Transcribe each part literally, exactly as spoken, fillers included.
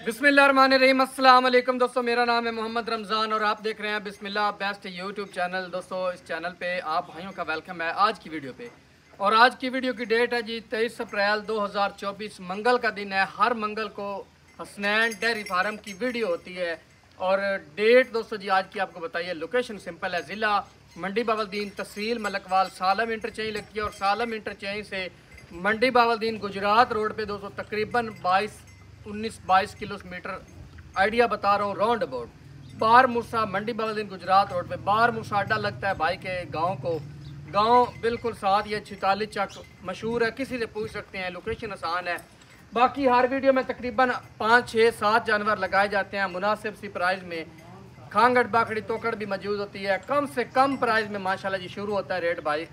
बिस्मिल्लाहिर्रहमानिर्रहीम। अस्सलाम वालेकुम दोस्तों, मेरा नाम है मोहम्मद रमज़ान और आप देख रहे हैं बिस्मिल्लाह बेस्ट यूट्यूब चैनल। दोस्तों इस चैनल पे आप भाइयों का वेलकम है आज की वीडियो पे। और आज की वीडियो की डेट है जी तेईस अप्रैल दो हज़ार चौबीस, मंगल का दिन है। हर मंगल को हसनैन डेयरी फार्म की वीडियो होती है। और डेट दोस्तों जी आज की आपको बताइए। लोकेशन सिंपल है, ज़िला मंडी बावलदीन, तहसील मलकवाल, सालम इंटरचेंज लगती है। और सालम इंटरचेंज से मंडी बावलदीन गुजरात रोड पे दोस्तों तकरीबन बाईस उन्नीस बाईस किलोमीटर आइडिया बता रहा हूँ roundabout. Bar Musa Mandi Bahauddin Gujrat road पे बार मूसा अड्डा लगता है भाई के गांव को। गांव बिल्कुल साथ, ये छिताली चक मशहूर है, किसी से पूछ सकते हैं, लोकेशन आसान है। बाकी हर वीडियो में तकरीबन पाँच छः सात जानवर लगाए जाते हैं मुनासिब सी प्राइस में। खांगड़ बाखड़ी तोकड़ भी मौजूद होती है, कम से कम प्राइस में माशाल्लाह जी शुरू होता है रेट भाई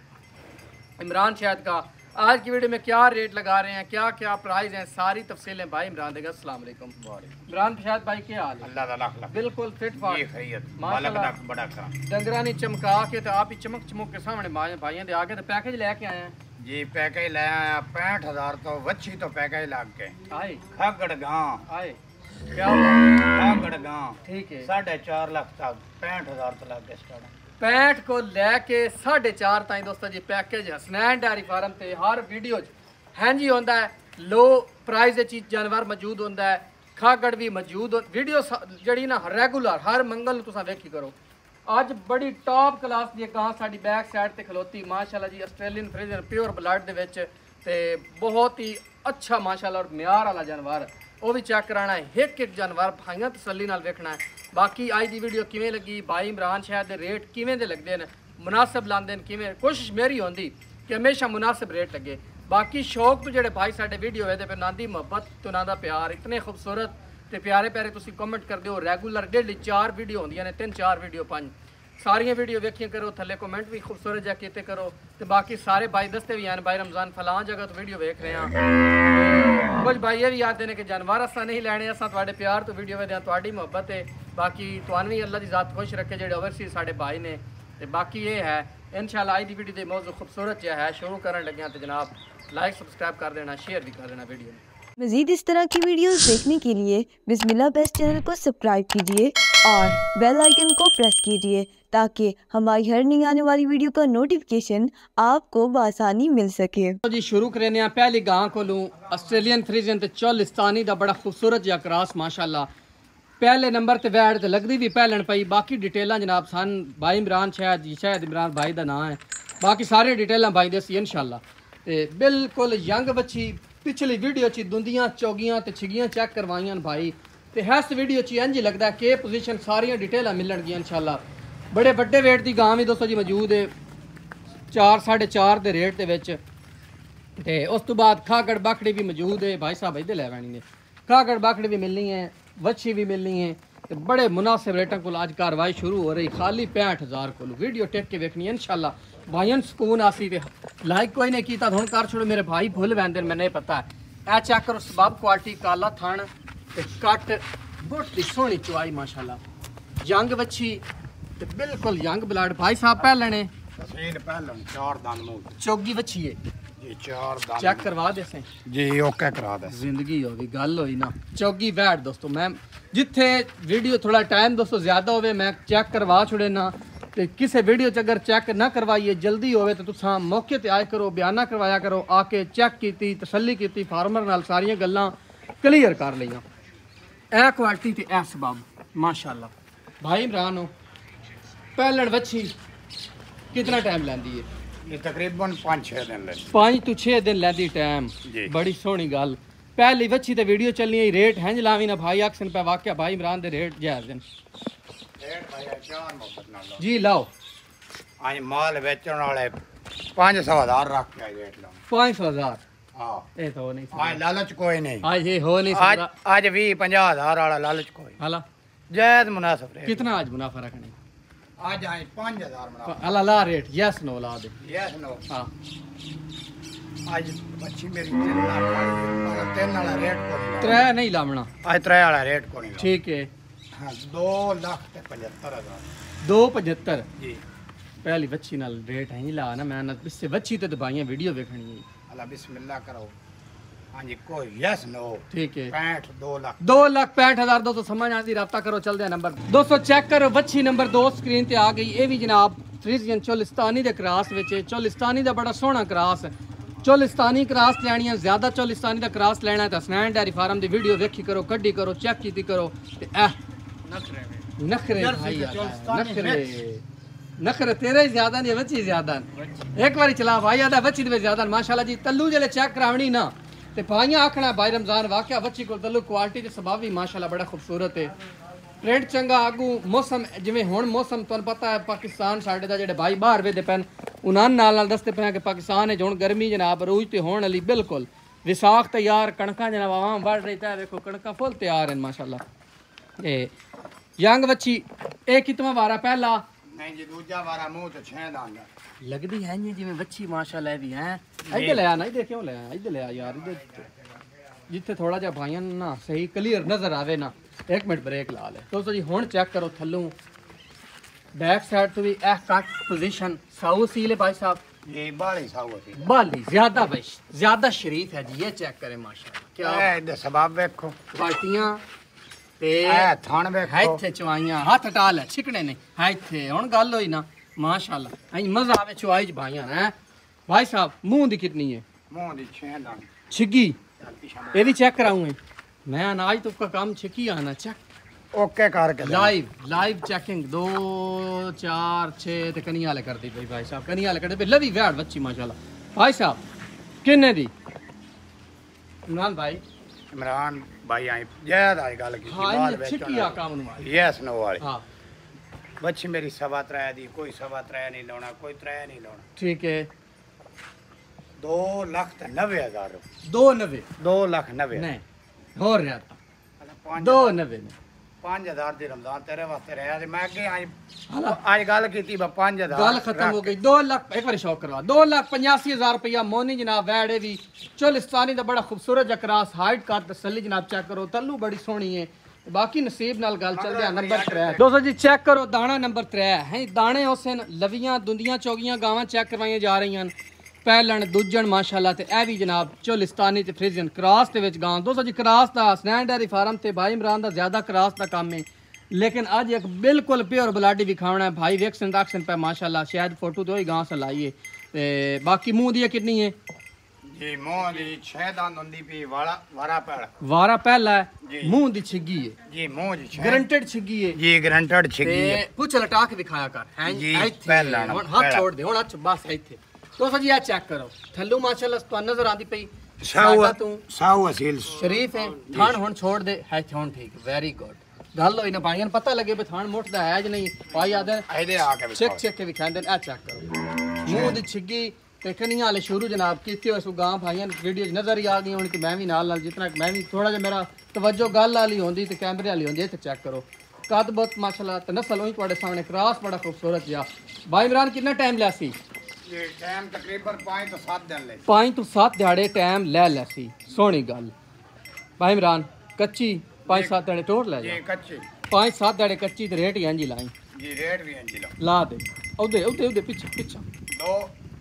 इमरान शहद का। आज की वीडियो में क्या रेट लगा रहे हैं, क्या क्या प्राइस हैं, सारी तफसीलें भाई इमरान देगा। अस्सलाम वालेकुम इमरान शहद भाई, क्या हाल है? अल्लाह बिल्कुल फिट फाट माशाल्लाह। डंगरा नहीं चमका के तो आप ही चमक चमक के सामने भाइयों दे आगे तो पैकेज लेके आए हैं जी। पैकेज ले आया पैंठ हजार तो वच्छी तो पैकेज लग के आए खागड़ गांव आए क्या खागड़ गांव ठीक है। साढ़े चार लाख तक पैंठ हजार तो लग गए स्टार्ट पैंठ को लैके साढ़े चार ताई दोस्तों जी पैकेज हसनैन डेयरी फार्म ते हर वीडियो हैं जी होंदा है। लो प्राइस चीज जानवर मौजूद होंदा है, खागड़ भी मौजूद हो। वीडियो जड़ी ना रेगुलर हर मंगल तुसा वेखी करो। अज बड़ी टॉप क्लास दी गां साडी बैक साइड ते खलोती माशाल्लाह जी, ऑस्ट्रेलियन फ्रीजन प्योर ब्लड दे विच ते बहुत ही अच्छा माशाल्लाह और म्यार वाला जानवर वो भी चेक कराना है। एक एक जानवर भाइयां तसल्ली नाल वेखना है। बाकी अज की वीडियो किवें लगी, भाई इमरान शहद के रेट किवें दे लगते हैं, मुनासिब लाते हैं किवें, कोशिश मेरी होंदी कि हमेशा मुनासिब रेट लगे। बाकी शौक तो जेडे भाई साडे वीडियो है पे ना दी मुहब्बत तो ना दा प्यार, इतने खूबसूरत ते प्यारे प्यारे तुसी कमेंट करते हो। रेगुलर डेली चार वीडियो होंदियां ने, तीन चार वीडियो पंज सारियां वीडियो वेखिया करो, थले कमेंट भी खूबसूरत जा कीते करो। तो बाकी सारे भाई दसते भी हैं भाई रमज़ान फलां जगह तो वीडियो वेख रहे हैं। कुछ भाई ये भी आते हैं कि जानवर असा नहीं लैने, असा तुहाडे प्यार तो वीडियो वेखदे तुहाडी मुहब्बत है। बाकी तुहानू भी अल्लाह की ज़ात खुश रखे जेडे ओवरसीज साडे भाई ने। ते बाकी ये है इंशाल्लाह आज की वीडियो दे मौजू खूबसूरत जो है शुरू करने लगे हैं। तो जनाब लाइक सब्सक्राइब कर देना, शेयर भी कर देना वीडियो में। मज़ीद इस तरह की वीडियोस देखने के लिए बिस्मिल्लाह बेस्ट चैनल को सब्सक्राइब कीजिए और बेल आइकन को प्रेस कीजिए ताकि हमारी हर नई आने वाली वीडियो का नोटिफिकेशन आपको बआसानी मिल सके। तो जी शुरू करें पहली गां को लूँ ऑस्ट्रेलियन फ्रीजन ते चोलिस्तानी दा बड़ा खूबसूरत जहा क्रॉस माशाल्लाह। पहले नंबर ते वैड ते लगदी भी पहलन पई। बाकी डिटेलां जनाब सन भाई इमरान शहद जी, शायद इमरान भाई दा नाम है। बाकी सारे डिटेलां भाई दसी इंशाल्लाह। ते बिल्कुल यंग बच्ची पिछली वीडियो च दुंदियां चौगियां ते छिगियां चेक करवाइयां भाई। ते हैस वीडियो च इंज लगदा है कि पोजीशन सारियां डिटेलां मिलणगियां इंशाल्लाह। बड़े बड़े वेट की गां भी दोस्तों जी मौजूद है चार साढ़े चार के रेट के। ते उस तो बाद खागड़ बाखड़ी भी मौजूद है भाई साहब इधर लै पैनी ने। खागड़ बाखड़ी भी मिलनी है, वच्छी भी मिलनी है। तो बड़े मुनासिब रेटों को आज कार्रवाई शुरू हो रही खाली पैंठ हज़ार को। वीडियो टेक के वेखनी है इंशाल्लाह। भाईन सुकून आसी ते लाइक कोई नहीं किया हुण कर छोड़ो, मेरे भाई भुल वैंदे मैंने पता है। ए चेक करो सबब क्वालिटी काला थण ते कट बहुत सोहनी चुआई माशाल्लाह। जंग वच्छी ते बिल्कुल यंग ब्लड भाई साहब पहलने तहसील पहलन चार दान मुंह चौगी वच्छी है जी। चार दान चेक करवा दे से जी, ओके करा दे। जिंदगी हो गई गल होई ना चौगी वैट दोस्तों। मैं जिथे वीडियो थोड़ा टाइम दोस्तों ज्यादा होवे मैं चेक करवा छुड़े ना। तो किसी वीडियो च अगर चेक ना करवाइए जल्दी होवे तो तुसा मौके ते आए करो, बयाना करवाया करो, आके चेक की तसल्ली की फार्मर नाल सारियां गल्लां क्लीयर कर लियां। ए क्वालिटी ते ए सबब माशाल्लाह। भाई इमरान हो पहलन वच्छी कितना टाइम लैंदी है? ये तकरीबन पाँच छः दिन ले पाँच तो छः दिन लैंदी टाइम। बड़ी सोहनी गल। पहली वच्छी तो वीडियो चलनी है रेट हैं लावी ना भाई अक्सन पे वाकया भाई इमरान दे रेट जायज़ दिन जी लाओ। आज माल बेचने वाले पाँच सौ हजार रख के रेट लो। पाँच सौ हजार हाँ ये तो नहीं आज लालच कोई नहीं। आज ये हो नहीं आज आज भी पंजाह हजार वाला लालच कोई हाला जायज मुनासिब रेट। कितना आज मुनाफा रखने? आज आज पाँच हजार मुनाफा अल्लाह ला रेट यस नो ला दे यस नो। हाँ आज बच्ची मेरी तीन लाख वाली तीन वाला रेट को नहीं त्रै नहीं लावना आज त्रै वाला रेट को नहीं ठीक है। हाँ दो लाख ते पचहत्तर हजार दो पचहत्तर जी। पहली बच्ची नाल रेट है ला ना मैं इससे बच्ची तो दबाइयां वीडियो देखनी है। अल्लाह बिस्मिल्लाह करो हाँ जी कोई यस नो ठीक है पैंठ दो लाख दो लाख पैंठ हजार दोस्तों समझ आती रब्ता करो चलते हैं नंबर दोस्तों चेक करो बच्ची नंबर दो स्क्रीन ते आ गई ये भी जनाब फ्रीजियन चोलिस्तानी दे क्रास विच चोलिस्तानी दा बड़ा सोहना क्रास चोलिस्तानी क्रास लैनी ज्यादा चोलिस्तानी दा क्रास लेना है तो हसनैन डेयरी फार्म दी वीडियो देखी करो कड्डी करो चेक कीती करो ते ए नखरे भाई नखरे नखरे तेरे ही ज्यादा नहीं बच्ची ज्यादा एक बारी चला भाई आदा बच्ची दे ज्यादा माशाल्लाह जी तल्लू जेले चेक करावनी ना ते भाइयां आखना भाई रमजान वाकया बच्ची को तल्लू क्वालिटी ते स्वभाव भी माशाल्लाह बड़ा खूबसूरत है प्रिंट चंगा आगू मौसम जिवें हुण मौसम तुहानूं पता है पाकिस्तान साडे दा जेडे भाई बाहर वेदे पैन उन्हां नाल नाल दसदे पे कि पाकिस्तान है हुण गर्मी जनाब रूज ते होण वाली बिल्कुल विसाख तैयार कणकां जनाब आवाम बढ़ रही है देखो कणकां फुल तैयार हैं माशाल्लाह ए यंग बच्ची ए कितवा वारा पहला नहीं जी दूजा वारा मुंह तो छह दांगा लगदी है जी जिवें बच्ची माशाल्लाह भी हैं इधर ले आ ना इधर क्यों ले आ इधर ले आ यार इधर जिथे थोड़ा जिहा भाइयां ना सही क्लियर नजर आवे ना एक मिनट ब्रेक ला ले दोस्तों जी हुण चेक करो थल्लों बैक साइड तो भी ए कट पोजीशन साउ सीले भाई साहब ये बाली साउ सी बाली ज्यादा भाई ज्यादा शरीफ है जी ये चेक करें माशाल्लाह क्या ए दे सबब देखो बाल्टियां ते ए थण देखो इत्थे चवाइयां हाथ हटा ले छिकने नहीं है इत्थे हुण गल होई ना माशाल्लाह आई मजा आवे चवाई च भाइयां हैं भाई साहब मुंह दी कितनी है मुंह दी छह दांगा छिगी ये भी चेक कराऊं मैं अनाज तो का काम छिकी आना चेक ओके करके लाइव लाइव चेकिंग दो चार छः ते कनिया वाले कर दी भाई भाई साहब कनिया वाले कर दी लवी वैड बच्ची माशाल्लाह भाई साहब किन्ने दी इमरान भाई इमरान भाई आई ज्यादा आई गल की हाँ बाल ये छिकी आ काम नु यस नो वाली हाँ बच्ची मेरी सवा त्रै दी कोई सवा त्रै नहीं लाना कोई त्रै नहीं लाना ठीक है दो लाख ते नब्बे हजार दो नब्बे दो लाख नब्बे नहीं हो रहा था दो नब्बे में पांच हजार दी रमजान तेरे वास्ते रहा ते मैं अगे आई आज गल कीती बा पांच हजार गल खत्म हो गई दो लाख एक बार शौक करवा दो लाख पचासी हजार रुपया मोनी जनाब वैडे भी चोलिस्तानी दा बड़ा खूबसूरत जकरास हाइट का तसल्ली जनाब चेक करो तल्लू बड़ी सोहनी है बाकी नसीब नाल गल चल रहा नंबर त्रै दोस्तों जी चेक करो दाना नंबर त्रै है दाने उस लवियां दुंदियां चौगियां गावां चेक करवाइयां जा रही हैं पहलन दूजन माशाल्लाह ते ए भी जनाब चोलिस्तानी ते फ्रीजियन क्रॉस दे विच गां दोस्तों जी क्रॉस दा हसनैन डेयरी फार्म ते भाई इमरान दा ज्यादा क्रॉस दा काम है लेकिन अज एक बिल्कुल प्योर ब्लड विखावना है भाई वैक्सीन वैक्सीन पे माशाल्लाह शायद फोटो तो ही गां से लाइए ते बाकी मुंह दी कितनी है जी मुंह दी छह दांत हुंदी पई वाला वारा पैड़ वारा पहला है मुंह दी छिगी है जी मुंह जी छह गारंटेड छिगी है जी गारंटेड छिगी है पूछ लटा के दिखाया कर हैं जी पहला हाथ छोड़ दे हुन अच्छा बस इथे दोस्तों जी आ चेक करो थल्लू माशाल्लाह तो नजर आंदी पई साऊ तू साऊ असील शरीफ है थान हुन छोड़ दे है थान ठीक वेरी गुड गल होई ना भाइयां पता लगे भी थान मुठदा है ज नहीं भाई आदे आइदे आके चेक चेक के विखांदे आ चेक करो मुंह दी छिगी ते कनिया वाले शुरू जनाब कीते हो सु गां भाइयां वीडियो नजर ही आ गई हुन कि मैं भी नाल नाल जितना मैं भी थोड़ा जिहा मेरा तवज्जो गल वाली होंदी ते कैमरे वाली होंदी इत्थे चेक करो कद बहुत माशाल्लाह ते नस्ल होई तुहाडे सामने क्रॉस बड़ा खूबसूरत जिहा भाई इमरान कितना टाइम लिया सी ये टाइम तकरीबन पाँच तो सात दिन ले पाँच तो सात दिहाड़े टाइम ले लिया सी सोहनी गल भाई इमरान कच्ची पाँच सात दिहाड़े टोट ले जा ये कच्ची पाँच सात दिहाड़े कच्ची ते रेट ही इंज लाई जी रेट भी इंज ला ला दे ओदे ओदे ओदे पीछे पीछे दो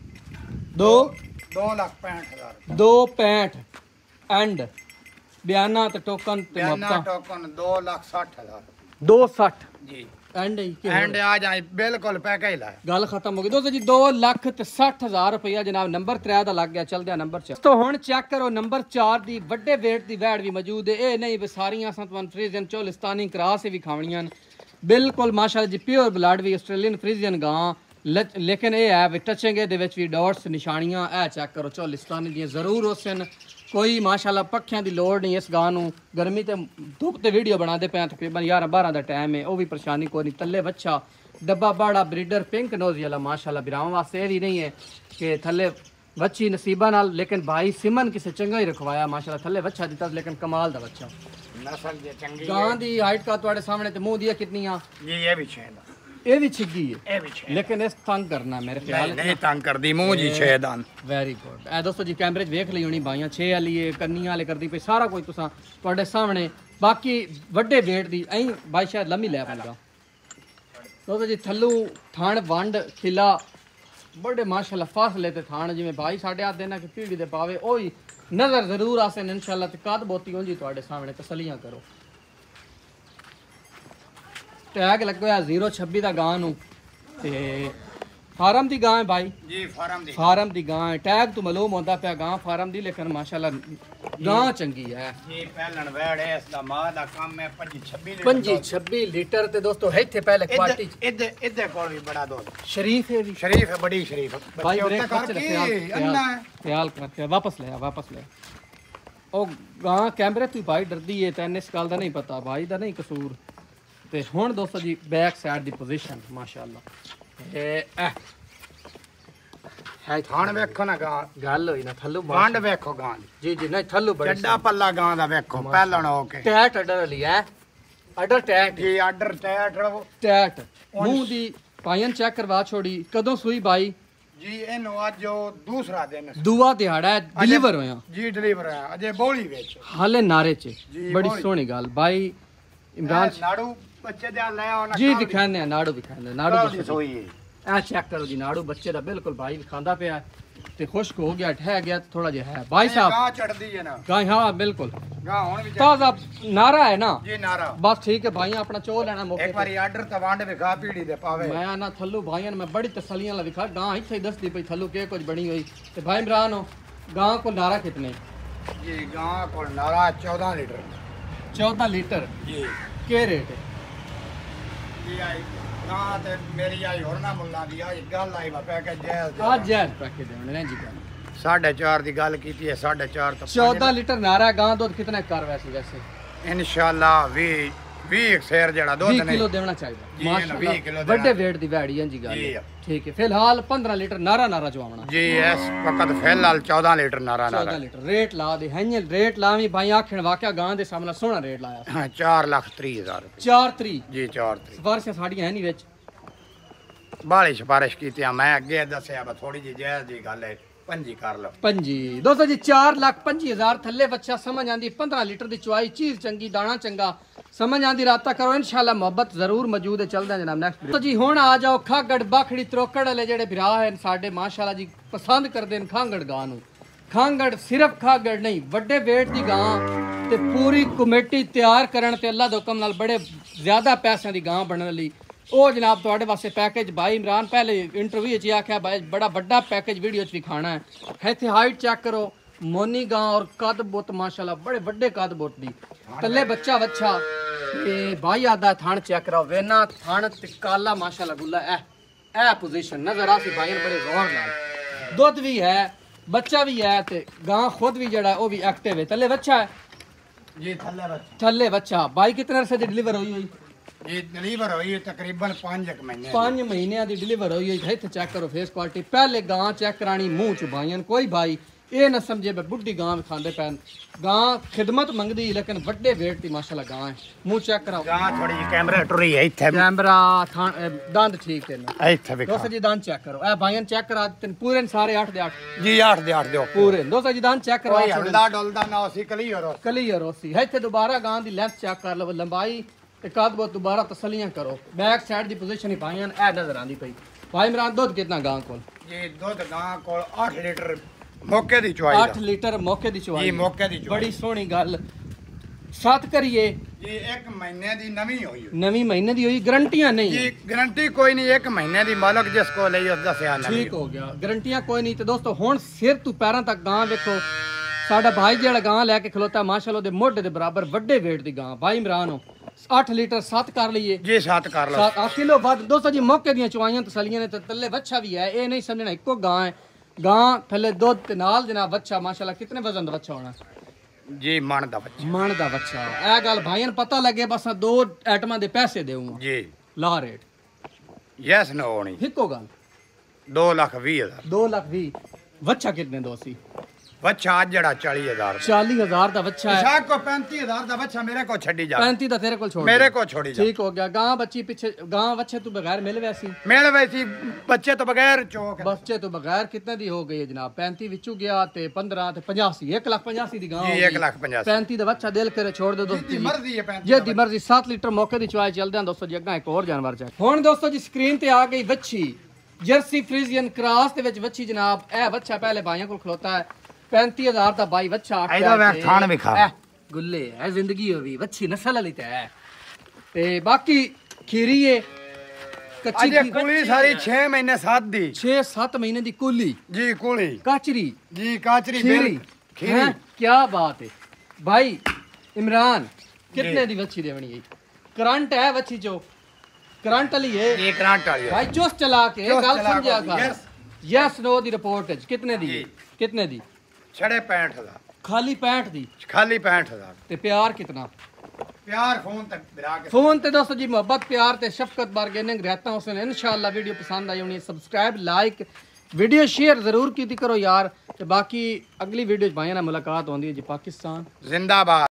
दो दो लाख पैंठ हजार दो पैंठ एंड बयाना ते टोकन ते बयाना मब्ता टोकन दो लाख साठ हजार दो सठ जी एंड ही के एंड आ जाए बिल्कुल पैके ला गल खत्म हो गई दोस्तों जी दो लख ते सठ हजार रुपया जनाब नंबर त्रै दा लग गया चलदे नंबर चार तो हुण चेक करो नंबर चार दी वड्डे वेट दी वैड भी मौजूद है ए नहीं भी सारियां असां तुहानूं फ्रीजियन चोलिस्तानी क्रास भी खावणियां बिल्कुल माशाल्लाह जी प्योर ब्लड भी ऑस्ट्रेलियन फ्रीजियन गां लेकिन ये है भी टचेंगे दे विच भी डॉट्स निशानियां ए चेक करो चोलिस्तानी दी जरूर होसन कोई माशाल्लाह पक्खियां दी लोड़ नहीं इस गां नूं गर्मी ते धुप ते वीडियो बनाते पे तकरीबन ग्यारह बारह दा टाइम है वो भी परेशानी कोई नहीं तल्ले बच्चा डब्बा बाड़ा ब्रीडर पिंक नोजी वाला माशाल्लाह बिरावां वास्ते भी नहीं है कि थल्ले बच्ची नसीबा नाल लेकिन भाई सिमन किसे चंगा ही रखवाया माशाल्लाह थल्ले बच्चा दिता लेकिन कमाल दा बच्चा नस्ल जे चंगी गां दी हाइट का तुहाडे सामने ते मुंह दी कितनियां जी ये भी छह दा ये भी छिगी है ये भी छह लेकिन इस तंग करना मेरे ख्याल नहीं तंग कर दी मुंह जी छह दान वेरी गुड ए दोस्तों जी कैमरे च वेख ली होनी भाइयां छे वाली है कन्नियां वाले करदी पे सारा कुछ तुसां तुहाडे सामने बाकी वड्डे वेट दी ऐ भाई शायद लम्मी लै पैंदा दोस्तों जी थल्लू थान वंड खिला बड़े माशाल्लाह फासले ते थान जिवें भाई साढ़े आते ना कि पीढ़ी दे पावे ओही नजर जरूर आसन इंशाल्लाह ते कद बोती होंजी तुहाडे सामने तसलियां करो टैग लगोया जीरो छब्बी दा गां नू ते फार्म दी गां है भाई जी फार्म दी फार्म दी गां है टैग तो मालूम होंदा पिया गां फार्म दी लेकिन माशाल्लाह गां चंगी है जी पहलन वैड़ है इसदा मां दा काम है पच्चीस छब्बीस लीटर पच्चीस छब्बीस लीटर ते दोस्तों इत्थे पहले क्वालिटी इधर इधर कोल भी बड़ा दूध शरीफ है भी शरीफ है बड़ी शरीफ भाई बच्चे ब्रेक उत्ते बच्चे करके ख्याल अन्ना है ख्याल कर ख्याल वापस ले आ, वापस ले ओ गां कैमरे तो भाई डरदी है तैने इस गल दा नहीं पता भाई दा नहीं कसूर ते हुन दोस्तों जी बैक साइड दी पोजीशन माशाल्लाह ए ए है थान वेखो ना गां गल होई ना थल्लू वांड वेखो गां दी जी जी नहीं थल्लू बड़ी चड्डा पल्ला गां दा वेखो पहलन हो के टैट अडर वाली है अडर टैट जी आर्डर टैट रहो टैट मुंह दी पायन चेक करवा छोड़ी कदों सुई भाई जी इनो आज जो दूसरा दिन है दुआ दिहाड़ा है डिलीवर होया जी डिलीवर है अजे बोली विच हाले नारे च जी, बड़ी बोली। सोहनी गल भाई इमरान ए, नाड़ू बच्चे दे ले आओ ना जी दिखाने नाड़ू दिखाने नाड़ू नाड़ू दसो जी। सोई है ए चेक करो जी नाड़ू बच्चे दा बिल्कुल भाई खांदा पिया ते खुश्क हो गया ठह गया थोड़ा जिहा है भाई साहब गां चढ़दी है ना गाय हाँ बिल्कुल गां हुन भी ताजा नारा है ना जी नारा बस ठीक है भाई अपना चो लेना मौके एक बारी आर्डर त वांड विखा पीड़ी दे पावे मैं ना थल्लू भाईयां मैं बड़ी तसलियां ला विखा गां इत्थे ही दसदी पई थल्लू के कुछ बनी हुई ते भाई इमरान हो गां को नारा कितने जी गां को नारा चौदह लीटर चौदह लीटर जी के रेट है जी आई गां ते मेरी आई होर ना मुल्ला दी आई गल आई वा पैकेज जैल आज जायज पैके देने ने जी गल साढ़े चार दी गल कीती है साढ़े चार तो चौदह लीटर नारा गां दूध कितने कर वैसे वैसे इंशाल्लाह भी बीस शेर जड़ा दूध बीस नहीं किलो देना चाहिए जी, ना, बीस माशाल्लाह किलो देना। बड़े वेट दी वैड़ी है जी गल जी। ठीक है फिलहाल पंद्रह लीटर नारा नारा चवावना जी एस फकत फिलहाल चौदह लीटर नारा नारा चौदह लीटर रेट ला दे हैं रेट लावी भाई आखण वाकया गां दे सामने सोहना रेट लाया हाँ, चार लाख त्रीस हजार रुपये चार त्री जी चार त्रीस सिफारिशां साड़ियां है नहीं विच बाली सिफारिश की मैं अगे दसिया थोड़ी जी जैज की गल है पंजी कर लो पंजी दोस्तों जी चार लाख पंजी हजार थल्ले बच्चा समझ आंदी पंद्रह लीटर दी चुआई चीज चंगी दाना चंगा समझ आंदी राता करो इंशाल्लाह मोहब्बत जरूर मौजूद है चलदा है जनाब नेक्स्ट तो जी हुण आ जाओ खागड़ बाखड़ी त्रोकड़ वाले जेड़े भरा है साडे माशाल्लाह जी पसंद करदे न खांगड़ गां नू खांगड़ सिर्फ खागड़ नहीं वड्डे वेट दी गां ते पूरी कमेटी तैयार करन ते अल्लाह दे हुक्म नाल बड़े ज्यादा पैसे दी गां बनन लई ओ जनाब तुहाडे वास्ते पैकेज भाई इमरान पहले इंटरव्यू च आख्या भाई बड़ा बड़ा पैकेज वीडियो च दिखाना है इत्थे हाइट चेक करो मोनी गां और कद बुत माशाल्लाह बड़े बड़े कद बुत दी तल्ले बच्चा बच्चा ते भाई आदा थान चेक करो वेना थान ते काला माशाल्लाह गुल्ला ए ए पोजीशन नजर आसी भाई बड़े गौर नाल दुध भी है बच्चा भी है ते गां खुद भी जड़ा ओ भी एक्टिव है तल्ले बच्चा है जी थल्ले बच्चा थल्ले बच्चा भाई कितने अरसे दी डिलीवर हुई हुई जी डिलीवर हुई है तकरीबन पाँच एक महीने पांच महीने दी डिलीवर हुई है इत्थे चेक करो फेस क्वालिटी पहले गां चेक करानी मुंह च भाईयन कोई भाई ये ना समझे बे बुढ़ी गां खांदे पैन गां खिदमत मंगदी लेकिन बड़े वेट दी माशाल्लाह गां है मुंह चेक कराओ गां थोड़ी जी कैमरा टुरी है इत्थे कैमरा थान अ, दंद ठीक है ना इत्थे भी दोस्तों जी दंद चेक करो ए भाईयन चेक करा देते पूरे न सारे आठ दे आठ जी आठ दे आठ दो पूरे न। दोस्तों जी दंद चेक कोई करवा हल्दा डुलदा ना उसी कली और क्लियर होसी है इत्थे दोबारा गां दी लेंथ चेक कर लो लंबाई ते कद बहुत दोबारा तसलियां करो बैक साइड दी पोजीशन ही भाईयन ए नजर आंदी पई भाई इमरान दुध कितना गां कोल जी दूध गां को आठ लीटर मौके दी चुआई आठ लीटर मौके दी चुआई जी मौके दी चुआई बड़ी सोहनी गल सत करिए जी एक महीने दी नवी हुई है। नवी महीने दी हुई गारंटियां नहीं जी है। गारंटी कोई नहीं एक महीने दी मालक जिसको ਲਈ ਉਸ ਦੱਸਿਆ ਨਾ ठीक हो गया गारंटियां कोई नहीं तो दोस्तों हुण सिर तू पैरां तक गां देखो साडा भाई जेड़ा गां लेके खलोता माशाल्लाह दे मोढे दे बराबर ਵੱਡੇ weight ਦੀ गां भाई इमरान हो आठ लीटर सत कर लीए जी सात कर लो सात आठ किलो बाद दोस्तों जी मौके ਦੀਆਂ ਚੁਆਈਆਂ ਤਸਲੀਆਂ ਨੇ ਤੇ ਤੱਲੇ ਬੱਚਾ ਵੀ ਹੈ ਇਹ ਨਹੀਂ ਸਮਝਣਾ ਇੱਕੋ ਗਾਂ ਹੈ ਗਾਂ ਥੱਲੇ ਦੁੱਧ ਤੇ ਨਾਲ ਜਨਾਬ ਬੱਚਾ ਮਾਸ਼ਾਅੱਲਾ ਕਿੰਨੇ ਵਜ਼ਨ ਦਾ ਬੱਚਾ ਹੋਣਾ जी मन दा बच्चा ਮਣ ਦਾ ਬੱਚਾ ਇਹ ਗੱਲ ਭਾਈਆਂ ਨੂੰ ਪਤਾ ਲੱਗੇ ਬਸ ਦੋ ਆਈਟਮਾਂ ਦੇ ਪੈਸੇ ਦੇਵਾਂਗਾ जी ਲਾ ਰੇਟ यस नो होनी ਇੱਕੋ ਗੱਲ दो लाख बीस हजार दो लाख भी ਬੱਚਾ ਕਿੰਨੇ ਦੋ ਸੀ बच्चा आज जड़ा चालीस हजार चालीस हजार का बच्चा है इशाक को पैंतीस हजार का बच्चा मेरे को छड़ी जा पैंती का तेरे को छोड़ मेरे दे। को छोड़ी जा ठीक हो गया गां बच्ची पीछे गां बच्चे तू बगैर मिल वैसी मेरे वैसी बच्चे तो बगैर चौक बच्चे तो बगैर कितने दी हो गई है जनाब पैंती विचू गया ते पंद्रह ते पचासी एक लाख पचासी दी गां जी हो एक गई। लाख पचासी पैंती का बच्चा दिल करे छोड़ दो दोस्तों जितनी जी। मर्जी है पैंतीस जे दी मर्जी सात लीटर मौके दी चुआई चलदे हैं दोस्तों जी अग्गा एक और जानवर चेक हुन दोस्तों जी स्क्रीन ते आ गई बच्ची जर्सी फ्रीजियन क्रॉस दे विच बच्ची जनाब ए बच्चा पहले भाइयों को खलोता है पैंती हजार का भाई बच्चा ਇਹਦਾ ਵੇਖ ਥਾਣ ਵਿਖਾ। गुल्ले है जिंदगी होवी वच्छी नस्ल वाली ते है ते बाकी खीरी है कच्ची ਅਜੇ ਕੁਲੀ ਸਾਰੀ ਛੇ ਮਹੀਨੇ ਸਾਥ ਦੀ छह सात महीने दी कुली ਜੀ ਕੁਲੀ काचरी ਜੀ ਕਾਚਰੀ खीरी ਖੀਰੀ हैं? क्या बात है भाई इमरान कितने दी वच्छी देवनी है करंट है वच्छी चो करंट वाली है ਇਹ ਕਰਾਂਟ ਵਾਲੀ भाई चुस चला के चुस गल चला समझा के, कर yes। यस नो दी रिपोर्ट है कितने दी जी। कितने दी ਛੜੇ ਪੈਂਹਠ ਹਜ਼ਾਰ खाली पैंठ दी ਖਾਲੀ ਪੈਂਹਠ ਹਜ਼ਾਰ ते प्यार कितना ਪਿਆਰ ਫੋਨ ਤੱਕ ਵਿਰਾ ਕੇ फोन ते दोस्तों जी मोहब्बत प्यार ते शफकत बारगेनिंग रहता हूं उसने इंशाल्लाह वीडियो पसंद आई होनी सब्सक्राइब लाइक वीडियो शेयर जरूर कीती करो यार ते बाकी अगली वीडियो च भाइयां नाल मुलाकात होंदी है जी पाकिस्तान ਜ਼ਿੰਦਾਬਾਦ